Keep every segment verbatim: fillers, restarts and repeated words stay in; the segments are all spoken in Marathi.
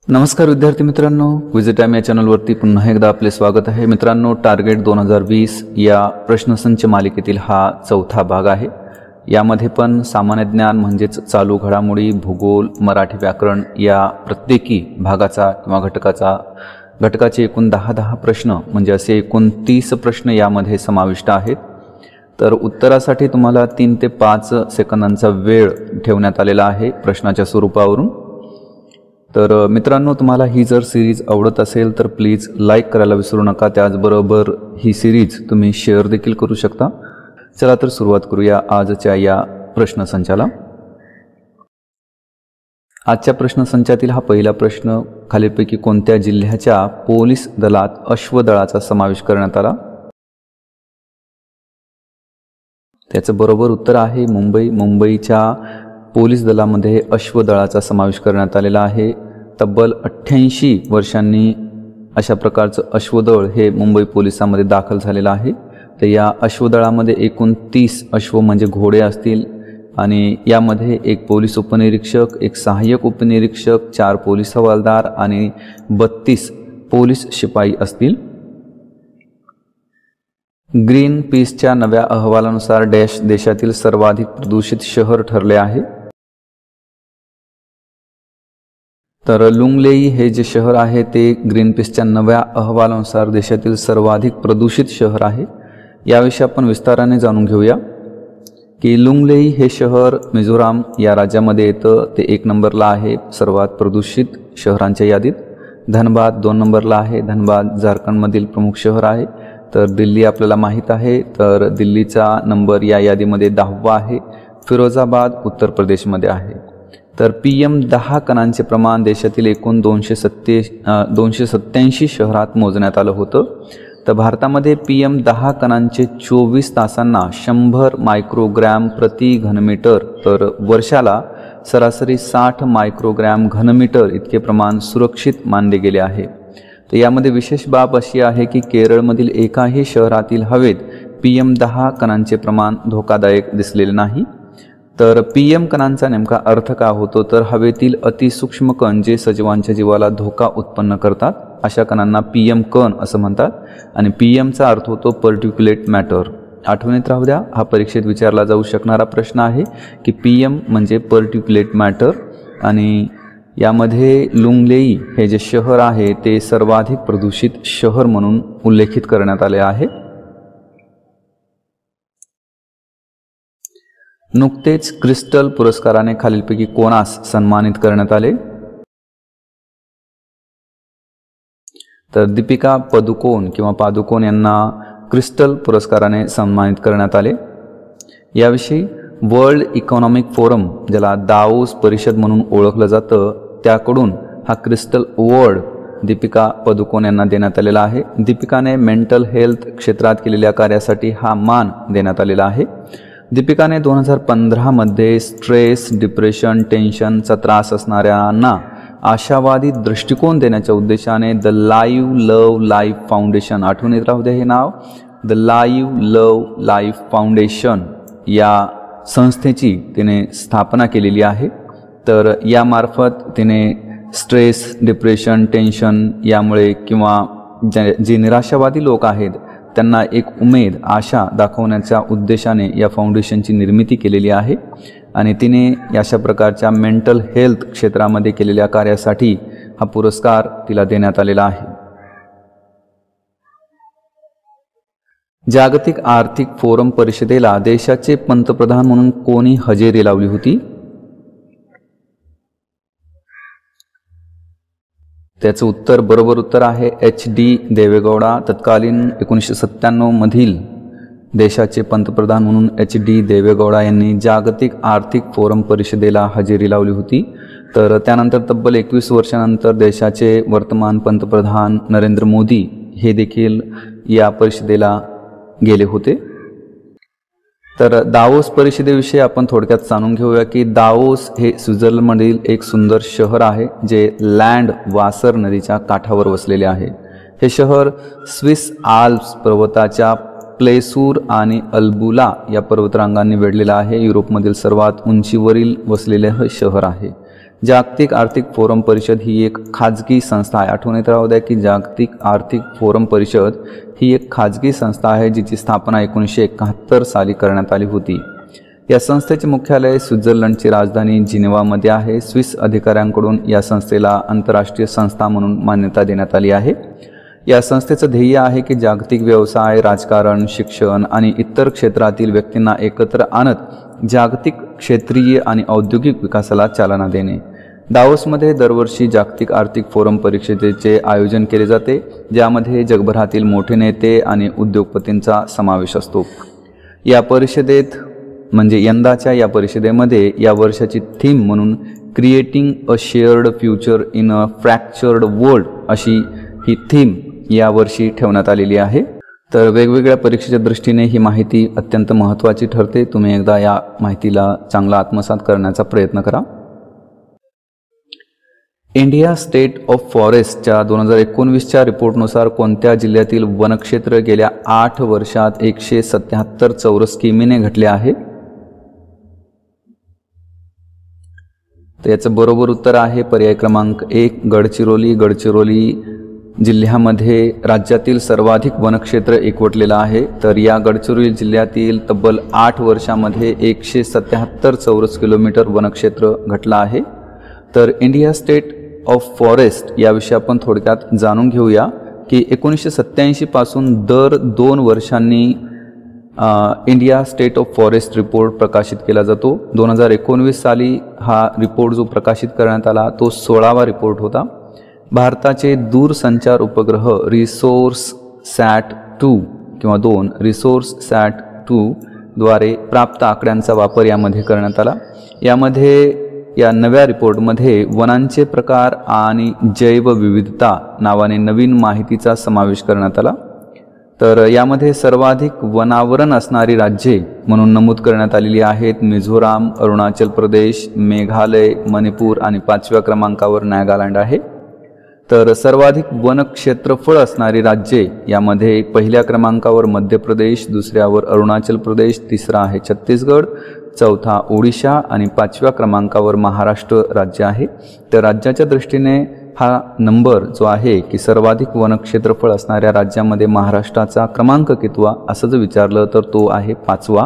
नमस्कार विद्यार्थी मित्रांनो, क्विज टाइम या चॅनलवरती पुन्हा एकदा आपले स्वागत आहे। मित्रांनो, टार्गेट दोन हजार वीस या प्रश्नसंच मालिकेतील हा चौथा भाग आहे। यामध्ये पण सामान्य ज्ञान म्हणजेच चालू घडामोडी, भूगोल, मराठी व्याकरण या प्रत्येकी भागाचा किंवा घटकाचा घटकाचे एकूण दहा दहा प्रश्न म्हणजे असे एकूण तीस प्रश्न यामध्ये समाविष्ट आहेत। तर उत्तरासाठी तुम्हाला तीन ते पाच सेकंदांचा वेळ ठेवण्यात आलेला आहे प्रश्नाच्या स्वरूपावरून। तर मित्रांनो, तुम्हाला ही जर सिरीज आवडत असेल तर प्लीज लाईक करायला विसरू नका। त्याचबरोबर ही सिरीज तुम्ही शेअर देखील करू शकता। चला तर सुरुवात करूया आजच्या या प्रश्नसंचाला। आजच्या प्रश्नसंचातील हा पहिला प्रश्न, खालीलपैकी कोणत्या जिल्ह्याच्या पोलीस दलात अश्वदळाचा समावेश करण्यात आला? त्याचं बरोबर उत्तर आहे मुंबई। मुंबईच्या पोलीस दलामध्ये अश्वदळाचा समावेश करण्यात आलेला आहे। तब्बल अठ्ठ्याऐंशी वर्षांनी अशा प्रकारचं अश्वदळ हे मुंबई पोलिसांमध्ये दाखल झालेलं आहे। तर या अश्वदळामध्ये एकूण तीस अश्व म्हणजे घोडे असतील आणि यामध्ये एक पोलीस उपनिरीक्षक, एक सहाय्यक उपनिरीक्षक, चार पोलीस हवालदार आणि बत्तीस पोलीस शिपाई असतील। ग्रीन पीसच्या नव्या अहवालानुसार डॅश देशातील सर्वाधिक प्रदूषित शहर ठरले आहे? तर लुंगलेई हे जे शहर आहे ते ग्रीन पीसच्या नव्या अहवालानुसार देशातील सर्वाधिक प्रदूषित शहर आहे। याविषयी आपण विस्ताराने जाणून घेऊया की लुंगलेई हे शहर मिझोराम या राज्यामध्ये येतं। ते एक नंबरला आहे सर्वात प्रदूषित शहरांच्या यादीत। धनबाद दोन नंबरला आहे। धनबाद झारखंडमधील प्रमुख शहर आहे। तर दिल्ली आपल्याला माहीत आहे, तर दिल्लीचा नंबर या यादीमध्ये दहावा आहे। फिरोजाबाद उत्तर प्रदेशमध्ये आहे। तर पी एम दहा कणांचे प्रमाण देशातील एकूण दोनशे सत्ते दोनशे सत्त्याऐंशी शहरात मोजण्यात आलं होतं। तर भारतामध्ये पी एम दहा कणांचे चोवीस तासांना शंभर मायक्रोग्रॅम प्रति घनमीटर, तर वर्षाला सरासरी साठ मायक्रोग्रॅम घनमीटर इतके प्रमाण सुरक्षित मानले गेले आहे। तर यामध्ये विशेष बाब अशी आहे की केरळमधील एकाही शहरातील हवेत पी एम दहा कणांचे प्रमाण धोकादायक दिसलेले नाही। तर पी एम कणांचा नेमका अर्थ काय होतो, तर हवेतील अतिसूक्ष्म कण जे सजीवांच्या जीवाला धोका उत्पन्न करतात अशा कणांना पी एम कण असं म्हणतात। आणि पी एमचा अर्थ होतो पर्टिक्युलेट मॅटर। आठवणीत राहू द्या, हा परीक्षेत विचारला जाऊ शकणारा प्रश्न आहे की पी एम म्हणजे पर्टिक्युलेट मॅटर। आणि यामध्ये लुंगलेई हे जे शहर आहे ते सर्वाधिक प्रदूषित शहर म्हणून उल्लेखित करण्यात आले आहे। नुकतेच क्रिस्टल पुरस्काराने खालीलपैकी कोणास सन्मानित करण्यात आले? तर दीपिका पदुकोण किंवा पादुकोण यांना क्रिस्टल पुरस्काराने सन्मानित करण्यात आले। याविषयी वर्ल्ड इकॉनॉमिक फोरम, ज्याला दाओस परिषद म्हणून ओळखलं जातं, त्याकडून हा क्रिस्टल अवॉर्ड दीपिका पदुकोण यांना देण्यात आलेला आहे। दीपिकाने मेंटल हेल्थ क्षेत्रात केलेल्या कार्यासाठी हा मान देण्यात आलेला आहे। दीपिकाने दोन हजार पंधरामध्ये स्ट्रेस, डिप्रेशन, टेन्शनचा त्रास असणाऱ्यांना आशावादी दृष्टिकोन देण्याच्या उद्देशाने the Live Love Life Foundation, आठवणीत राहू द्या हे नाव, the Live Love Life Foundation या संस्थेची तिने स्थापना केलेली आहे। तर यामार्फत तिने स्ट्रेस, डिप्रेशन, टेन्शन यामुळे किंवा जे जे निराशावादी लोक आहेत त्यांना एक उमेद, आशा दाखवण्याच्या उद्देशाने या फाउंडेशनची निर्मिती केलेली आहे। आणि तिने अशा प्रकारच्या मेंटल हेल्थ क्षेत्रामध्ये केलेल्या कार्यासाठी हा पुरस्कार तिला देण्यात आलेला आहे। जागतिक आर्थिक फोरम परिषदेला देशाचे पंतप्रधान म्हणून कोणी हजेरी लावली होती? त्याचं उत्तर बरोबर उत्तर आहे एच डी देवेगौडा। तत्कालीन एकोणीसशे सत्त्याण्णव मधील देशाचे पंतप्रधान म्हणून एच डी देवेगौडा यांनी जागतिक आर्थिक फोरम परिषदेला हजेरी लावली होती। तर त्यानंतर तब्बल एकवीस वर्षानंतर देशाचे वर्तमान पंतप्रधान नरेंद्र मोदी हे देखील या परिषदेला गेले होते। तर दाओस परिषदेविषयी आपण थोडक्यात जाणून घेऊया की दाओस हे स्वित्झर्लंडमधील एक सुंदर शहर आहे जे लँड वासर नदीच्या काठावर वसलेले आहे। हे शहर स्विस आल्प्स पर्वताच्या प्लेसूर आणि अल्बुला या पर्वतरांगांनी वेढलेलं आहे। युरोपमधील सर्वात उंचीवरील वसलेले हे शहर आहे। जागतिक आर्थिक फोरम परिषद ही एक खाजगी संस्था आहे. आठवण येत राहू द्या की जागतिक आर्थिक फोरम परिषद ही एक खाजगी संस्था आहे जिची स्थापना एकोणीसशे एकाहत्तर साली करण्यात आली होती. या संस्थेचे मुख्यालय स्वित्झर्लंडची राजधानी जिनेवामध्ये आहे. स्विस अधिकाऱ्यांकडून या संस्थेला आंतरराष्ट्रीय संस्था म्हणून मान्यता देण्यात आली आहे. या संस्थेचं ध्येय आहे की जागतिक व्यवसाय, राजकारण, शिक्षण आणि इतर क्षेत्रातील व्यक्तींना एकत्र आणत जागतिक क्षेत्रीय आणि औद्योगिक विकासाला चालना देणे. दावोसमध्ये दरवर्षी जागतिक आर्थिक फोरम परिषदेचे आयोजन केले जाते, ज्यामध्ये जगभरातील मोठे नेते आणि उद्योगपतींचा समावेश असतो. या परिषदेत म्हणजे यंदाच्या या परिषदेमध्ये या वर्षाची थीम म्हणून creating a shared future in a fractured world अशी ही थीम यावर्षी ठेवण्यात आलेली आहे. तर वेगवेगळ्या परीक्षेच्या दृष्टीने ही माहिती अत्यंत महत्त्वाची ठरते. तुम्ही एकदा या माहितीला चांगला आत्मसात करण्याचा प्रयत्न करा. इंडिया स्टेट ऑफ फॉरेस्टच्या दोन हजार एकोणवीसच्या रिपोर्टनुसार कोणत्या जिल्ह्यातील वनक्षेत्र गेल्या आठ वर्षात एकशे सत्याहत्तर चौरस किमीने घटले आहे? तर याचं बरोबर उत्तर आहे पर्याय क्रमांक एक गडचिरोली. गडचिरोली जिल्ह्यामध्ये राज्यातील सर्वाधिक वनक्षेत्र एकवटलेलं आहे. तर या गडचिरोली जिल्ह्यातील तब्बल आठ वर्षामध्ये एकशे सत्याहत्तर चौरस किलोमीटर वनक्षेत्र घटलं आहे. तर इंडिया स्टेट ऑफ फॉरेस्ट याविषयी आपण थोडक्यात जाणून घेऊया की एकोणीसशे सत्त्याऐंशी पासून दर दोन वर्षांनी India State of Forest Report प्रकाशित केला जातो. दोन हजार एकोणवीस साली हा रिपोर्ट जो प्रकाशित करण्यात आला तो सोळावा रिपोर्ट होता. भारताचे दूरसंचार उपग्रह रिसोर्स सॅट टू किंवा दोन रिसोर्स सॅट टू द्वारे प्राप्त आकड्यांचा वापर यामध्ये करण्यात आला. यामध्ये या नव्या रिपोर्टमध्ये वनांचे प्रकार आणि जैवविविधता नावाने नवीन माहितीचा समावेश करण्यात आला. तर यामध्ये सर्वाधिक वनावरण असणारी राज्ये म्हणून नमूद करण्यात आलेली आहेत मिझोराम, अरुणाचल प्रदेश, मेघालय, मणिपूर आणि पाचव्या क्रमांकावर नागालँड आहे. तर सर्वाधिक वनक्षेत्रफळ असणारी राज्ये यामध्ये पहिल्या क्रमांकावर मध्य प्रदेश, दुसऱ्यावर अरुणाचल प्रदेश, तिसरा आहे छत्तीसगड, चौथा ओडिशा आणि पाचव्या क्रमांकावर महाराष्ट्र राज्य आहे. तर राज्याच्या दृष्टीने हा नंबर जो आहे की सर्वाधिक वनक्षेत्रफळ असणाऱ्या राज्यामध्ये महाराष्ट्राचा क्रमांक कितवा असं जर विचारलं तर तो आहे पाचवा.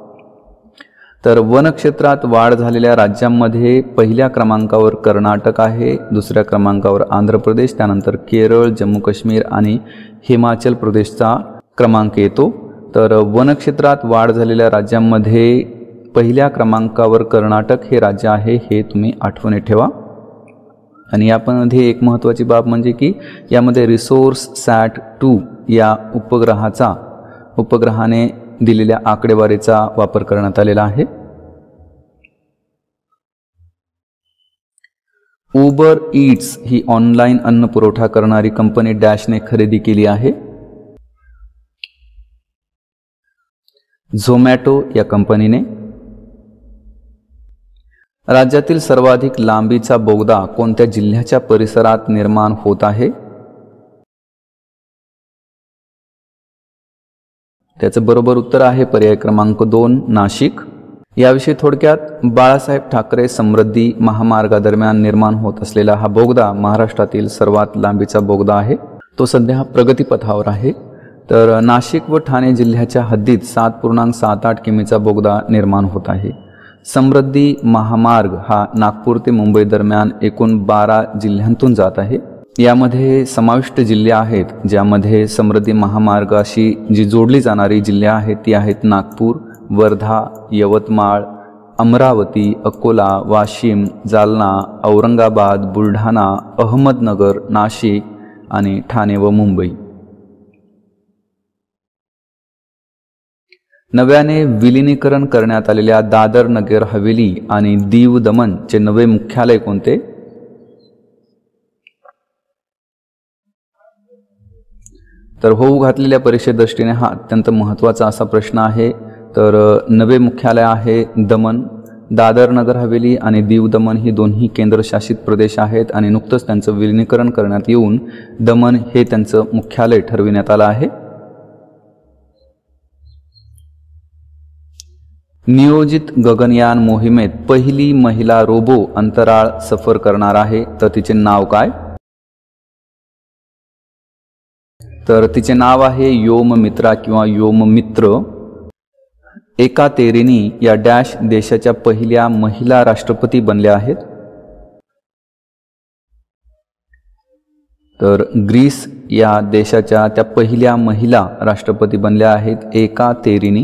तर वनक्षेत्रात वाढ झालेल्या राज्यांमध्ये पहिल्या क्रमांकावर कर्नाटक आहे, दुसऱ्या क्रमांकावर आंध्र प्रदेश, त्यानंतर केरळ, जम्मू काश्मीर आणि हिमाचल प्रदेशचा क्रमांक येतो. तर वनक्षेत्रात वाढ झालेल्या राज्यांमध्ये पहिल्या क्रमांकावर कर्नाटक हे राज्य आहे, हे तुम्ही आठवणीत ठेवा. आणि यामध्ये एक महत्त्वाची बाब म्हणजे की यामध्ये रिसोर्स सॅट टू या उपग्रहाचा उपग्रहाने दिलेल्या आकडेवारीचा वापर करण्यात आलेला आहे. उबर ईट्स ही ऑनलाईन अन्न पुरवठा करणारी कंपनी डॅशने खरेदी केली आहे. झोमॅटो या कंपनीने. राज्यातील सर्वाधिक लांबीचा बोगदा कोणत्या जिल्ह्याच्या परिसरात निर्माण होत आहे? त्याचं बरोबर उत्तर आहे पर्याय क्रमांक दोन नाशिक. याविषयी थोडक्यात बाळासाहेब ठाकरे समृद्धी महामार्गादरम्यान निर्माण होत असलेला हा बोगदा महाराष्ट्रातील सर्वात लांबीचा बोगदा आहे. तो सध्या प्रगतीपथावर आहे. तर नाशिक व ठाणे जिल्ह्याच्या हद्दीत सात पूर्णांक सात आठ किमीचा बोगदा निर्माण होत आहे. समृद्धी महामार्ग हा नागपूर ते मुंबई दरम्यान एकूण बारा जिल्ह्यांतून जात आहे. यामध्ये समाविष्ट जिल्हे आहेत ज्यामध्ये समृद्धी महामार्गाशी जी जोडली जाणारी जिल्हे आहेत ती आहेत नागपूर, वर्धा, यवतमाळ, अमरावती, अकोला, वाशिम, जालना, औरंगाबाद, बुलढाणा, अहमदनगर, नाशिक आणि ठाणे व मुंबई. नव्याने विलिनीकरण करण्यात आलेल्या दादर नगर हवेली आणि दीव दमनचे नवे मुख्यालय कोणते? तर होऊ घातलेल्या परीक्षेदृष्टीने हा अत्यंत महत्त्वाचा असा प्रश्न आहे. तर नवे मुख्यालय आहे दमन. दादर नगर हवेली आणि दीव दमन ही दोन्ही केंद्रशासित प्रदेश आहेत आणि नुकतंच त्यांचं विलिनीकरण करण्यात येऊन दमन हे त्यांचं मुख्यालय ठरविण्यात आलं आहे. नियोजित गगनयान मोहिमेत पहिली महिला रोबो अंतराळ सफर करणार आहे, तर तिचे नाव काय? तर तिचे नाव आहे योममित्रा किंवा योममित्र. एकातेरिनी या डॅश देशाच्या पहिल्या महिला राष्ट्रपती बनल्या आहेत? तर ग्रीस या देशाच्या त्या पहिल्या महिला राष्ट्रपती बनल्या आहेत एकातेरिनी.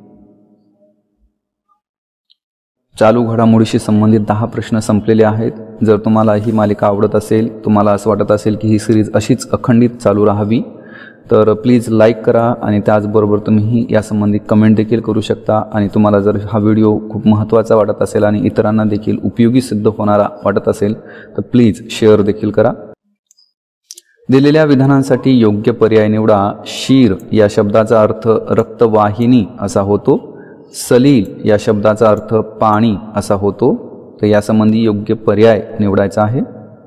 चालू घडामोडीशी संबंधित दहा प्रश्न संपलेले आहेत. जर तुम्हाला ही मालिका आवडत असेल, तुम्हाला असं वाटत असेल की ही सिरीज अशीच अखंडित चालू राहावी, तर प्लीज लाईक करा आणि त्याचबरोबर तुम्ही यासंबंधी कमेंट देखील करू शकता. आणि तुम्हाला जर हा व्हिडिओ खूप महत्त्वाचा वाटत असेल आणि इतरांना देखील उपयोगी सिद्ध होणारा वाटत असेल तर प्लीज शेअर देखील करा. दिलेल्या विधानांसाठी योग्य पर्याय निवडा. शीर या शब्दाचा अर्थ रक्तवाहिनी असा होतो. सलील या शब्दाचा अर्थ पाणी असा होतो. तर यासंबंधी योग्य पर्याय निवडायचा आहे.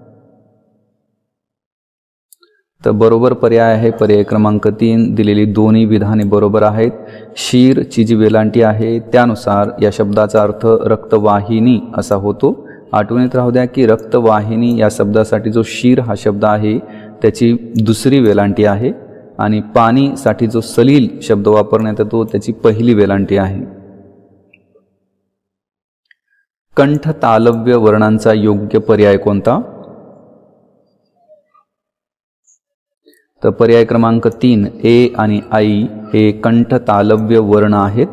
तर बरोबर पर्याय आहे पर्याय क्रमांक तीन. दिलेली दोन्ही विधाने बरोबर आहेत. शीरची जी वेलांटी आहे त्यानुसार या शब्दाचा अर्थ रक्तवाहिनी असा होतो. आठवणीत राहू द्या की रक्तवाहिनी या शब्दासाठी जो शीर हा शब्द आहे त्याची दुसरी वेलांटी आहे आणि पाणीसाठी जो सलील शब्द वापरण्यात येतो त्याची पहिली वेलांटी आहे. कंठ तालव्य वर्णांचा योग्य पर्याय कोणता? तर पर्याय क्रमांक तीन ए आणि आई हे कंठ तालव्य वर्ण आहेत.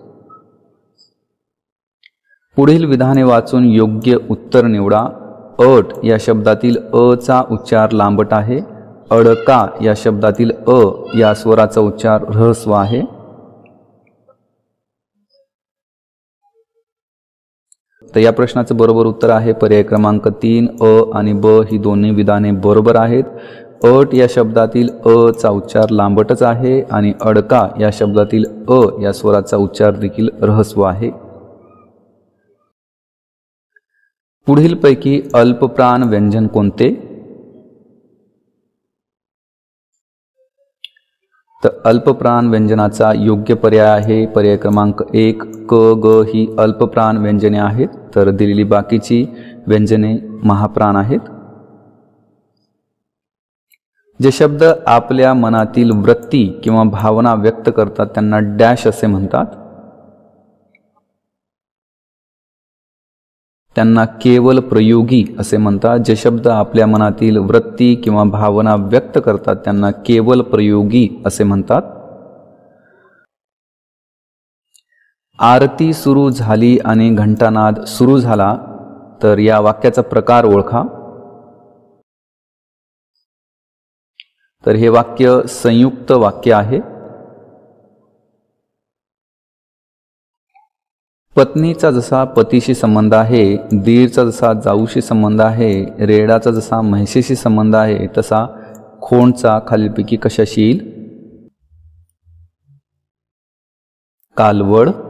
पुढील विधाने वाचून योग्य उत्तर निवडा. अट या शब्दातील अ चा उच्चार लांबट आहे. अडका या शब्दातील अ या स्वराचा उच्चार ऱ्हस्व आहे. तर या प्रश्नाचं बरोबर उत्तर आहे पर्याय क्रमांक तीन. अ आणि ब ही दोन्ही विधाने बरोबर आहेत. अट या शब्दातील अ चा उच्चार लांबटच आहे आणि अडका या शब्दातील अ या स्वराचा उच्चार देखील ऱ्हस्व आहे. पुढीलपैकी अल्पप्राण व्यंजन कोणते? तर अल्पप्राण व्यंजनाचा योग्य पर्याय आहे पर्याय क्रमांक एक. क ग ही अल्पप्राण व्यंजने आहेत, तर दिलेली बाकीची व्यंजने महाप्राण आहेत. जे शब्द आपल्या मनातील वृत्ती किंवा भावना व्यक्त करतात त्यांना डॅश असे म्हणतात. त्यांना केवल प्रयोगी असे म्हणतात. जे शब्द आपल्या मनातील वृत्ती किंवा भावना व्यक्त करतात त्यांना केवल प्रयोगी असे म्हणतात. आरती सुरू झाली आणि घंटानाद सुरू झाला, तर या वाक्याचा प्रकार ओळखा. तर हे वाक्य संयुक्त वाक्य आहे. पत्नीचा जसा पतीशी संबंध आहे, दीरचा जसा जाऊशी संबंध आहे, रेडाचा जसा म्हैशीशी संबंध आहे, तसा खोंडचा खालीलपैकी कशाशी येईल? कालवड.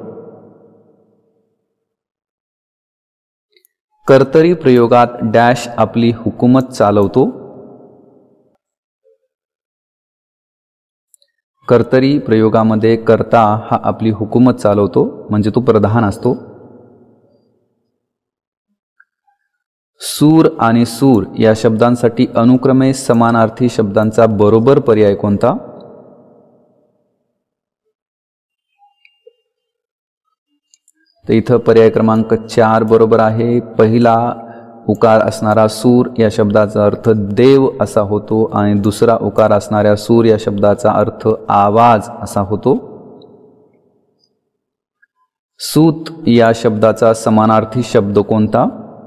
कर्तरी प्रयोगात डॅश आपली हुकूमत चालवतो. कर्तरी प्रयोगामध्ये कर्ता हा आपली हुकूमत चालवतो म्हणजे तो प्रधान असतो. सूर आणि सूर या शब्दांसाठी अनुक्रमे समानार्थी शब्दांचा बरोबर पर्याय कोणता? तर इथं पर्याय क्रमांक चार बरोबर आहे. पहिला उकार असणारा सूर या शब्दाचा अर्थ देव असा होतो आणि दुसरा उकार असणाऱ्या सूर या शब्दाचा अर्थ आवाज असा होतो. सूत या शब्दाचा समानार्थी शब्द कोणता?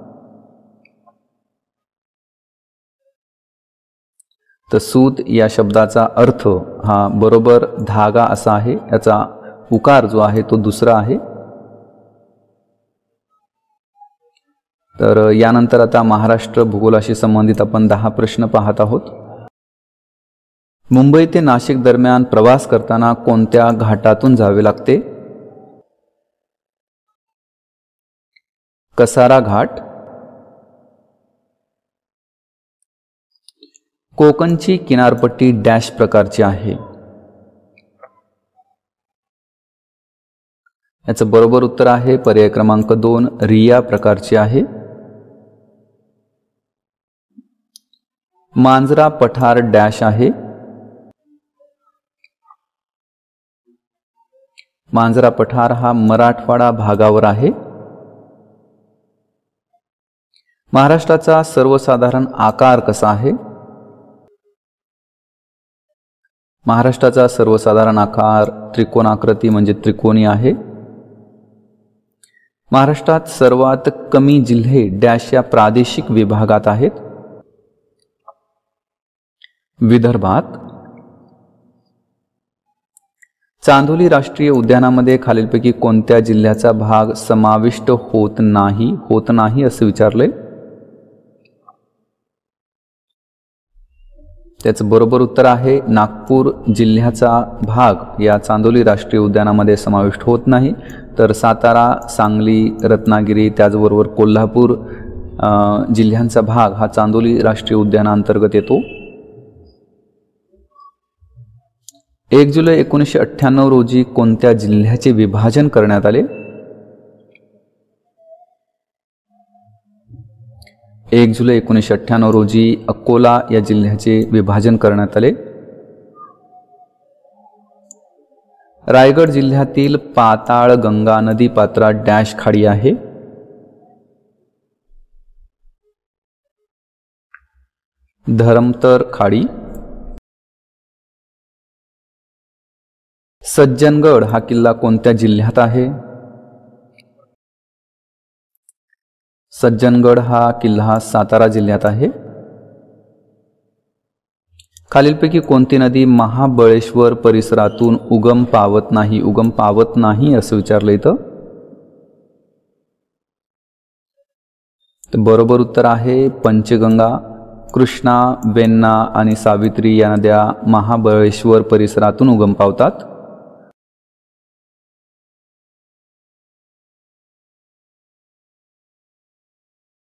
तर सूत या शब्दाचा अर्थ हा बरोबर धागा असा आहे. याचा उकार जो आहे तो दुसरा आहे. तर यानंतर आता महाराष्ट्र भूगोलाशी संबंधित आपण दहा प्रश्न पाहत आहोत. मुंबई ते नाशिक दरम्यान प्रवास करताना कोणत्या घाटातून जावे लागते? कसारा घाट. कोकणची किनारपट्टी डॅश प्रकारची आहे? याचं बरोबर उत्तर आहे पर्याय क्रमांक दोन, रिया प्रकारची आहे. मांजरा पठार डॅश आहे. मांजरा पठार हा मराठवाडा भागावर आहे. महाराष्ट्राचा सर्वसाधारण आकार कसा आहे? महाराष्ट्राचा सर्वसाधारण आकार त्रिकोणाकृती म्हणजे त्रिकोणी आहे. महाराष्ट्रात सर्वात कमी जिल्हे डॅश या प्रादेशिक विभागात आहेत. विदर्भात. चांदोली राष्ट्रीय उद्यानामध्ये खालीलपैकी कोणत्या जिल्ह्याचा भाग समाविष्ट होत नाही होत नाही असे विचारले. त्याचं बरोबर उत्तर आहे नागपूर जिल्ह्याचा भाग या चांदोली राष्ट्रीय उद्यानामध्ये समाविष्ट होत नाही. तर सातारा, सांगली, रत्नागिरी त्याचबरोबर कोल्हापूर जिल्ह्यांचा भाग हा चांदोली राष्ट्रीय उद्यानांतर्गत येतो. एक जुलै एकोणीसशे अठ्ठ्याण्णव रोजी कोणत्या जिल्ह्याचे विभाजन करण्यात आले? एक जुलै एकोणीसशे अठ्ठ्याण्णव रोजी अकोला या जिल्ह्याचे विभाजन करण्यात आले. रायगड जिल्ह्यातील पाताळ गंगा नदी पात्रात डॅश खाडी आहे. धरमतर खाडी. सज्जनगड हा किल्ला कोणत्या जिल्ह्यात आहे? सज्जनगड हा किल्ला सातारा जिल्ह्यात आहे. खालीलपैकी कोणती नदी महाबळेश्वर परिसरातून उगम पावत नाही उगम पावत नाही असं विचारलं इथं. तर बरोबर उत्तर आहे पंचगंगा. कृष्णा, वेण्णा आणि सावित्री या नद्या महाबळेश्वर परिसरातून उगम पावतात.